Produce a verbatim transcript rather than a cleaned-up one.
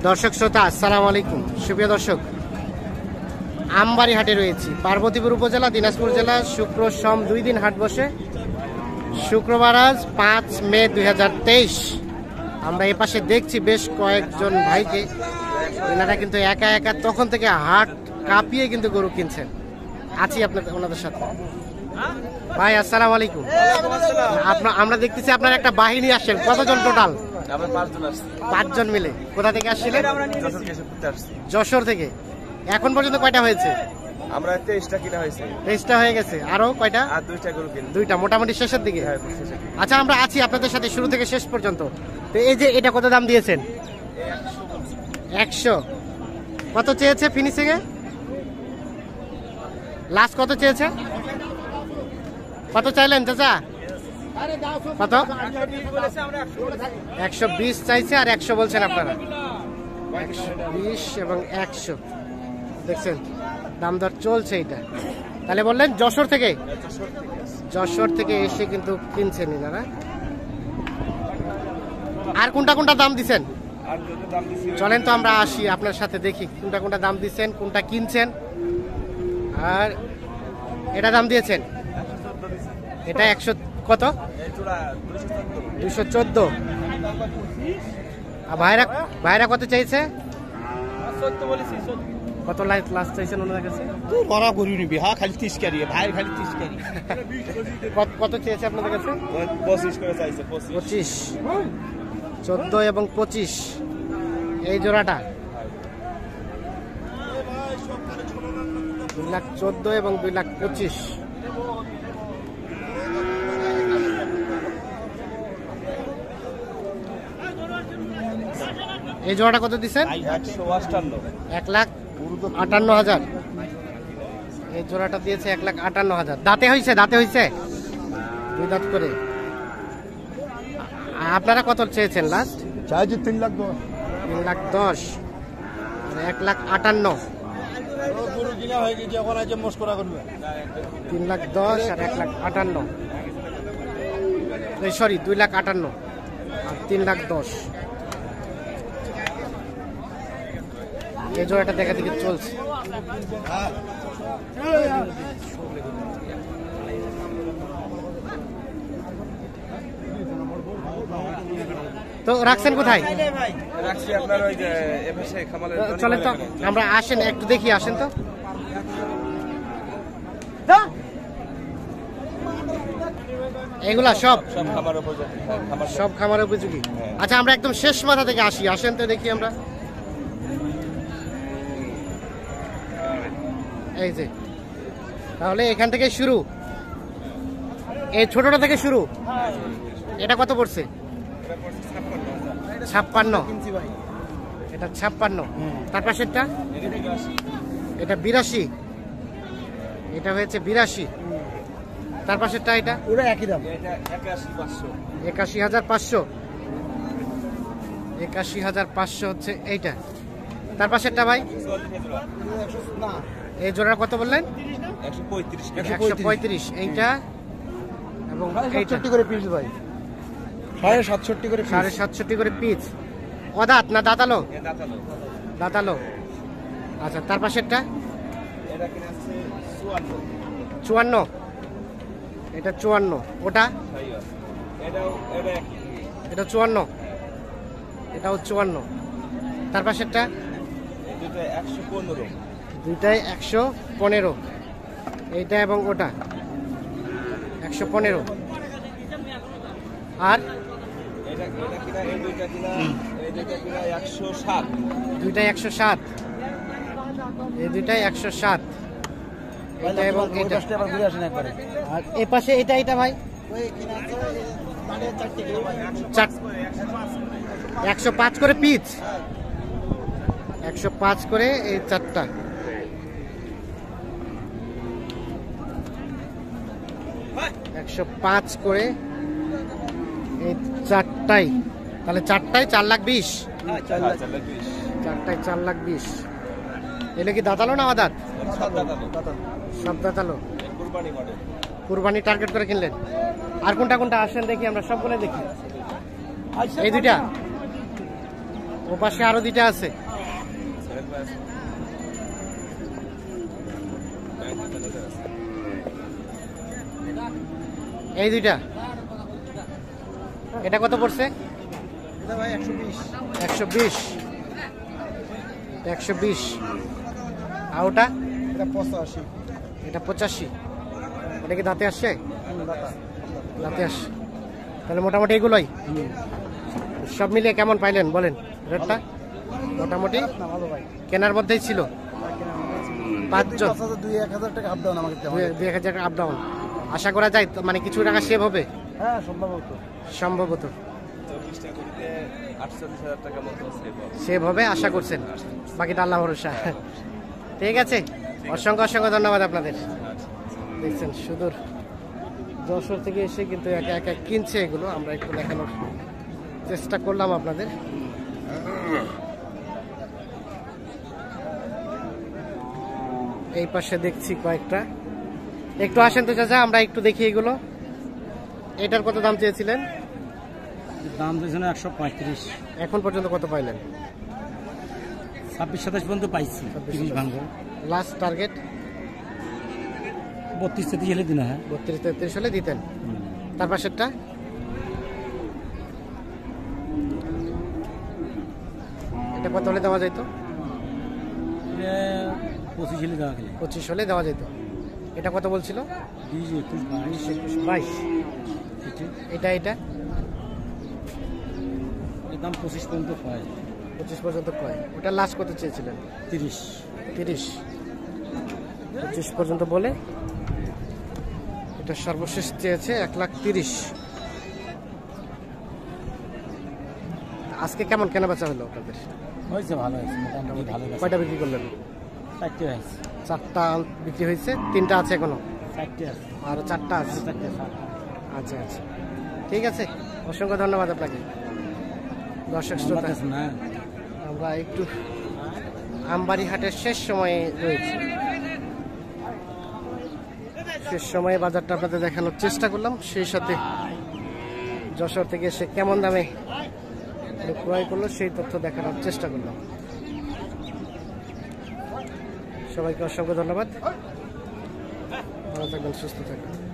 দর্শক শ্রোতা আসসালামু আলাইকুম। সুপ্রিয় দর্শক, আমবাড়ি হাটে রয়েছি, পার্বতীপুর উপজেলা, দিনাজপুর জেলা। শুক্র সোম দুই দিন হাট বসে। শুক্রবার আজ পাঁচ মে দুই হাজার তেইশ। আমরা এ পাশে দেখছি বেশ কয়েকজন ভাইকে, এনারা কিন্তু একা একা তখন থেকে হাট কাঁপিয়ে কিন্তু গরু কিনছেন। আছি আপনাদের ওনাদের সাথে। ভাই আসসালামু আলাইকুম। আপনার আমরা দেখতেছি আপনার একটা বাহিনী আসছেন, কতজন টোটাল? পাঁচজন মিলে। কোথা থেকে আসছিলেন? যশোর থেকে। এখন পর্যন্ত কয়টা হয়েছে? আমরা তেইশটা কিনা হয়েছে। তেইশটা হয়ে গেছে। আরো কয়টা? আর দুইটা গরু কিনা। দুইটা, মোটামুটি শেষের দিকে। আচ্ছা, আমরা আছি আপনাদের সাথে শুরু থেকে শেষ পর্যন্ত। তো এই যে এটা কত দাম দিয়েছেন? একশো। কত চেয়েছে ফিনিশিং এ? লাস্ট কত চেয়েছে? কত চাইলেন চাচা? কত? একশো বিশ চাইছে আর একশো বলছেন আপনারা। একশো বিশ এবং একশো দেখছেন, দাম দর চলছে এটা। তাহলে বললেন যশোর থেকে? যশোর থেকে এসে কিন্তু কিনছেন এনারা। আর কোনটা কোনটা দাম দিচ্ছেন? চলেন তো আমরা আসি আপনার সাথে, দেখি কোনটা কোনটা দাম দিচ্ছেন, কোনটা কিনছেন। আর এটা দাম দিয়েছেন? এটা একশো কত? দুশো চোদ্দ। আর ভাইরা ভাইরা কত চাইছে? কত লাইট লাস্ট চাইছেন ওনাদের কাছে? বড় গরু নিবি, হ্যাঁ খালি তিসকারি ভাই, খালি তিসকারি। কত চেয়েছে আপনাদের কাছে? পঁচিশ করে চাইছে। পঁচিশ, চোদ্দ এবং পঁচিশ এই জোড়াটা। দুই লাখ চোদ্দ এবং দুই লাখ পঁচিশ। এই জোড়াটা কত দিচ্ছেন? এক লাখ আটান্ন হাজার। এই জোড়াটা দিয়েছে এক লাখ আটান্ন হাজার। দাঁতে হয়েছে? দাঁতে হয়েছে দুই দাঁত করে। আপনারা কত চেয়েছেন লাস্ট? চাইছি তিন লাখ দশ। তিন লাখ দশ, এক লাখ আটান্ন। তিন লাখ দশ আর এক লাখ আটান্ন, সরি দুই লাখ আটান্ন আর তিন লাখ দশ। এই জোড়াটা দেখা দেখি চলছে। তো রাখছেন কোথায়? চলেন তো আমরা, আসেন একটু দেখি, আসেন তো। এগুলা সব সব খামার উপযোগী। আচ্ছা, আমরা একদম শেষ মাথা থেকে আসি, আসেন তো দেখি আমরা। এই যে, তাহলে এখান থেকে শুরু, এই ছোটটা থেকে শুরু। এটা কত পড়ছে? ছাপ্পান্ন। এটা ছাপ্পান্ন। তার পাশেরটা? এটা বিরাশি। এটা হয়েছে বিরাশি। তার পাশেরটা? এটা ওরা একই দাম, একাশি হাজার পাঁচশো। একাশি হাজার পাঁচশো হচ্ছে এইটা। তার পাশেরটা ভাই? এই জোড়া কত বললেন? একশো পঁয়ত্রিশ। একশো পঁয়ত্রিশ এইটা এবং সাতষট্টি করে পিস ভাই, সাড়ে সাতষট্টি করে সাড়ে সাতষট্টি করে পিস। অদাঁত না দাঁতালো? দাঁতালো। আচ্ছা, তার পাশেরটা? চুয়ান্ন। এটা চুয়ান্ন। ওটা? এটা চুয়ান্ন। এটাও চুয়ান্ন। তার পাশেরটা? দুইটাই একশো পনেরো। এইটা এবং ওটা একশো পনেরো। আর দুইটাই একশো সাত। এই দুইটাই একশো সাত। এটা এবং এটা। আর এ পাশে এটা এটা ভাই একশো পাঁচ করে পিস। একশো পাঁচ করে এই চারটা। একশো পাঁচ করে এই চারটাই। তাহলে চারটায় চার লাখ বিশ। চারটায় চার লাখ বিশ। এলে কি দাঁতালো না আদাত? সব দাঁতালো। কুরবানি টার্গেট করে কিনলেন। আর কোনটা কোনটা আসেন দেখি আমরা, সবগুলো দেখি। এই দুইটা ও পাশে আরো দুইটা আছে। সেভেন প্লাস এই দুইটা এটা কত পড়ছে? এটা ভাই একশো বিশ। একশো বিশ একশো বিশ। আর ওটা এটা পঁচাশি। এটা পঁচাশি। এটা কি দাঁতে আসছে? দাঁতে আসছে। তাহলে মোটামুটি এগুলোই সব মিলিয়ে কেমন পাইলেন বলেন রেটটা? মোটামুটি না ভালো ভাই। কেনার মধ্যেই ছিল পাঁচজন, পাঁচ হাজার দুই এক হাজার টাকা আপ ডাউন আমাকে দিতে হবে। দুই এক হাজার আপ ডাউন আশা করা যায় তো, মানে কিছু টাকা সেভ হবে হ্যাঁ সম্ভবত। সম্ভবত চল্লিশটা গরুতে আটচল্লিশ হাজার টাকা মতো সেভ হবে। সেভ হবে আশা করছেন, বাকিটা আল্লাহ ভরসা। ঠিক আছে, অসংখ্য অসংখ্য ধন্যবাদ আপনাদের। দেখছেন সুদূর যশোর থেকে এসে কিন্তু একা একা কিনছে এগুলো, আমরা একটু দেখানোর চেষ্টা করলাম আপনাদের। এই পাশে দেখছি কয়েকটা, একটু আসেন তো চাচা, আমরা একটু দেখি এগুলো। এটার কত দাম চেয়েছিলেন? দাম দিয়েছে না একশো পঁয়ত্রিশ। এখন পর্যন্ত কত পাইলেন? ছাব্বিশ সাতাশ পর্যন্ত পাইছি। তিরিশ ভাঙবো। লাস্ট টার্গেট বত্রিশ তেত্রিশ হলে দিন। হ্যাঁ বত্রিশ তেত্রিশ হলে দিতেন। তার পাশেরটা এটা কত হলে দেওয়া যেত? পঁচিশ হলে দেওয়া গেলে। পঁচিশ হলে দেওয়া যেত। এটা কত বলছিল? বিশ একুশ বাইশ একুশ বাইশ। এটা এটা এর দাম পঁচিশ পর্যন্ত পায়। পঁচিশ পর্যন্ত কয়? ওটা লাস্ট কত চেয়েছিলেন? তিরিশ। তিরিশ। পঁচিশ পর্যন্ত বলে এটা সর্বশেষ চেয়েছে এক লাখ তিরিশ। আজকে কেমন কেনা বেচা হলো আপনাদের? হয়েছে ভালো হয়েছে, মোটামুটি ভালো হয়েছে। কয়টা বিক্রি করলেন? চারটে হয়েছে। চারটা বিক্রি হয়েছে, তিনটা আছে এখনো, চারটে আছে। আর চারটা আছে। চারটে আচ্ছা আচ্ছা, ঠিক আছে, অসংখ্য ধন্যবাদ আপনাকে। দর্শক শ্রোতা, না আমরা একটু আমবাড়ি হাটের শেষ সময়ে রয়েছি, শেষ সময়ে বাজারটা আপনাদের দেখানোর চেষ্টা করলাম, সেই সাথে যশোর থেকে এসে কেমন দামে ক্রয় করলো সেই তথ্য দেখানোর চেষ্টা করলাম। সবাইকে অসংখ্য ধন্যবাদ, ভালো থাকবেন, সুস্থ থাকবেন।